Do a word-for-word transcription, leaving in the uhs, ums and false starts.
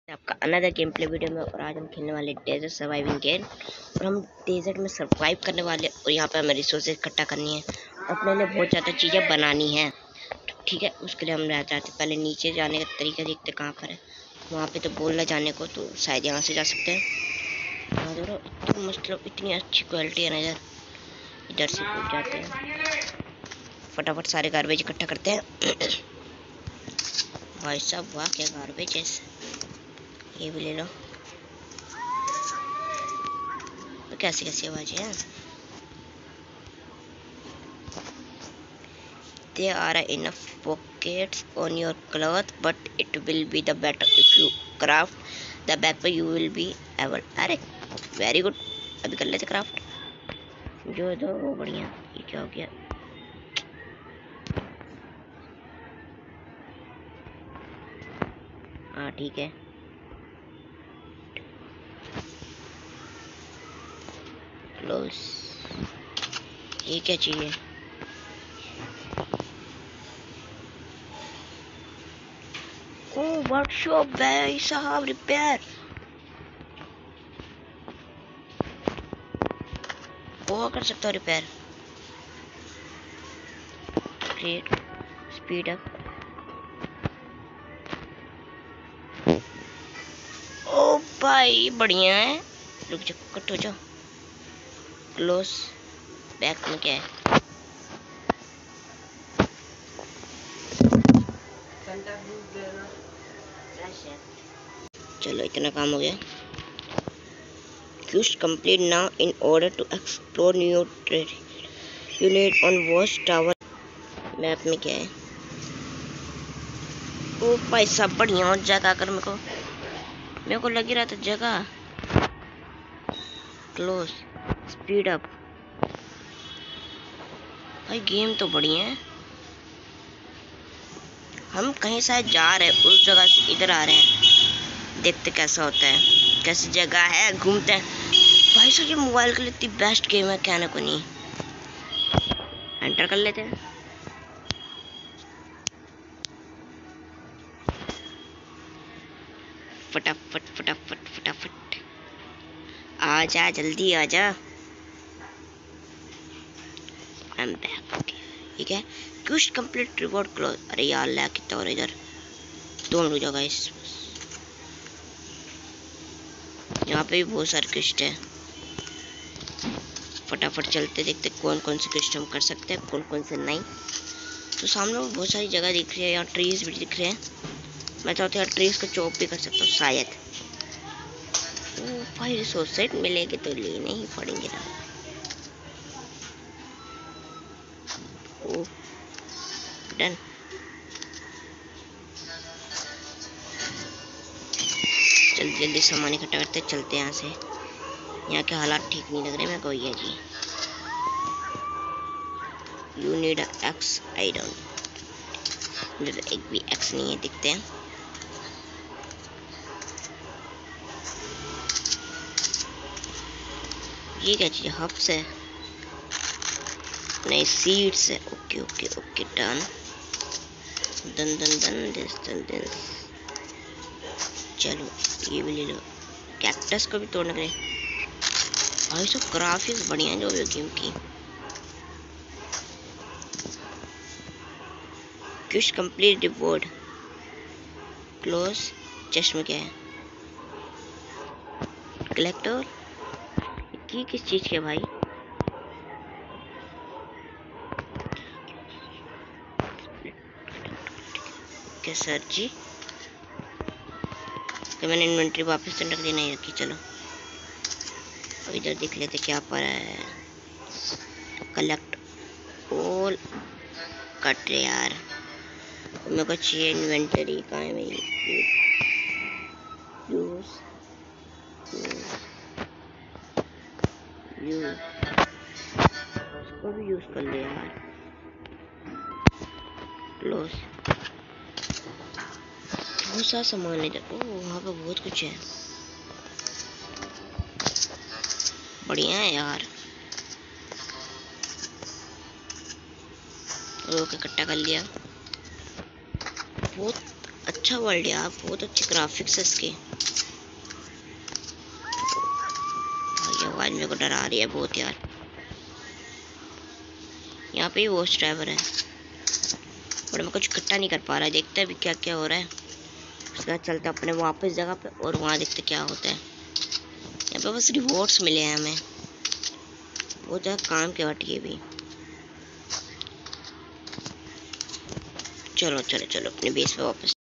आपका another game play video में। और आज हम खेलने वाले डेजर्ट सर्वाइविंग गेम। और हम डेजर्ट में सर्वाइव करने वाले और यहाँ पे हमें रिसोर्सेज इकट्ठा करनी है। अपने लिए बहुत ज़्यादा चीज़ें बनानी है, ठीक है। उसके लिए हम रह जाते पहले नीचे जाने का तरीका देखते कहाँ पर है। वहाँ पे तो बोलना जाने को, तो शायद यहाँ से जा सकते हैं। हाँ देखो, इतनी मतलब इतनी अच्छी क्वालिटी है ना इधर। इधर से कूद जाते हैं, फटाफट सारे गार्बेज इकट्ठा करते हैं। भाई साहब वाह, क्या गार्बेज है। ये भी ले लो। तो कैसी कैसी आवाज़ है। There are enough pockets on your cloth, but it will be the better if you craft the backpack. You will be able. अरे वेरी गुड, अभी कर लेते क्राफ्ट। जो दो वो बढ़िया। ये क्या हो गया। हाँ ठीक है। क्लोज। ये क्या चाहिए। ओ वर्कशॉप भाई साहब, रिपेयर। वो कर सकता हूँ रिपेयर। Create, speed up. ओ भाई बढ़िया है। रुक जाओ, कट हो जाओ। क्लोज। बैक में क्या है। चलो इतना काम हो गया। Quest complete now. In order to explore new territory, you need on watch tower. Map में क्या है। ओ भाई साहब बढ़िया हो जगह कर। मेरे को मेरे को लग ही रहा था जगह। Close, speed up. भाई गेम तो बढ़िया है। हम कहीं शायद जा रहे हैं, उस जगह से इधर आ रहे हैं। देखते कैसा होता है, कैसी जगह है, घूमते हैं। भाई साहब ये मोबाइल के लिए इतनी बेस्ट गेम है, क्या ना को नहीं। एंटर कर लेते हैं। फटाफट फटाफट फटाफट आ जा, जल्दी आ जा। I am back. ओके ठीक है। Quest complete, reward close. अरे यार ला कितना और इधर। दो मिनट जाओ गाइस। यहाँ पे भी बहुत सारे क्वेस्ट है। फटाफट चलते, देखते कौन कौन से क्वेस्ट हम कर सकते हैं, कौन कौन से नहीं। तो सामने बहुत सारी जगह दिख रही है। यहाँ ट्रीज भी दिख रहे हैं। मैं चाहता हूँ ट्रीज को चॉप भी कर सकता हूँ शायद। भाई रिसोर्स सेट मिलेगी तो लेने ही पड़ेंगे ना। Oh done. जल्दी जल्दी सामान इकट्ठा करते चलते हैं यहाँ से। यहाँ के हालात ठीक नहीं लग रहे मेरे को। भैया जी, you need X. I don't. एक भी एक्स नहीं है। दिखते हैं। ये क्या चीज़, हब्स है नहीं, सीड्स है। Okay okay okay done done done done this done this. चलो ये भी ले लो। कैक्टस को भी तोड़ने के लिए। भाई सब ग्राफिक्स बढ़िया है जो भी गेम की। Quest complete, reward close. Chest में क्या है। कलेक्टर की किस चीज के भाई। क्या सर जी, तो मैंने इन्वेंट्री वापस तो रख दी नहीं रखी। चलो अब इधर देख लेते क्या पर है। Collect all. कट यार, मेरे को चाहिए इन्वेंटरी। कहाँ है मेरी। यूज यूज उसको भी यूज कर ले यार। क्लोज। बहुत सारा सामान है इधर। ओह वहाँ पे बहुत कुछ है। बढ़िया है यार। रोक इकट्ठा कर लिया। बहुत अच्छा वर्ल्ड है यार, बहुत अच्छे ग्राफिक्स है इसके। ये आवाज मेरे को डरा रही है बहुत यार। यहाँ पे वॉच ड्राइवर है और मैं कुछ इकट्ठा नहीं कर पा रहा। देखते हैं अभी क्या क्या हो रहा है। उसके बाद चलते अपने वापस जगह पे और वहाँ देखते क्या होता है। यहाँ पे बस रिवॉर्ड्स मिले हैं हमें, बहुत ज़्यादा काम के हट ये भी। चलो चलो चलो अपने बेस पे वापस।